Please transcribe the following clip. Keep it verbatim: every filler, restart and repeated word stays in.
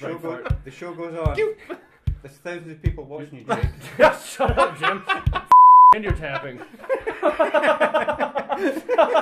show Right go, fart. the show goes on. There's thousands of people watching you, Jake. Shut up, Jim. And you're tapping.